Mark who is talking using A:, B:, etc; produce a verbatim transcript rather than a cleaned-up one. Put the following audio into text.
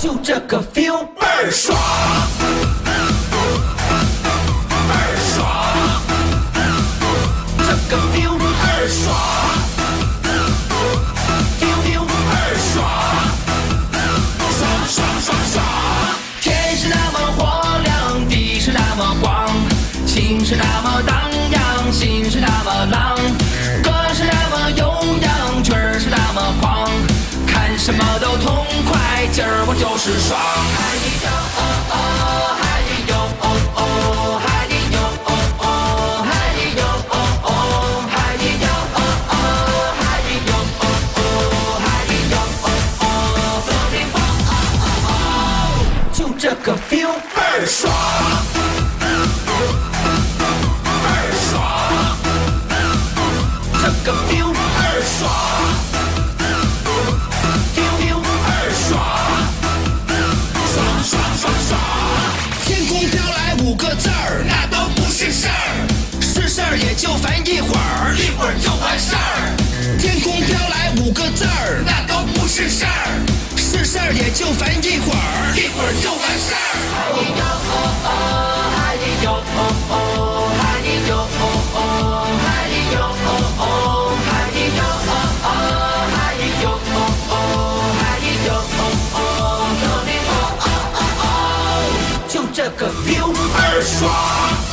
A: 就这个 feel 倍儿爽，倍儿爽，这个 feel 倍儿爽 ，feel feel 倍儿爽，爽爽爽爽。天是那么火亮，地是那么广，情是那么荡漾，心是那么浪，歌是那么悠扬，曲儿是那么狂，看什么都痛快，今儿我就是爽。嗨哟哦哦，嗨哟哦哦，嗨哟哦哦，嗨哟哦哦，嗨哟哦哦，嗨哟哦哦，嗨哟哦哦，走地方哦哦哦，就这个 feel 倍儿爽。这个 feel 倍儿爽 ，feel feel 倍儿爽，爽爽爽爽。天空飘来五个字儿，那都不是事儿，是事儿也就烦一会儿，一会儿就完事儿。天空飘来五个字儿，那都不是事儿，是事儿也就烦一会儿，一会儿就完事儿。嗨哟哦哦，嗨哟哦哦，嗨哟哦哦，嗨哟哦哦。这个 feel 倍儿爽。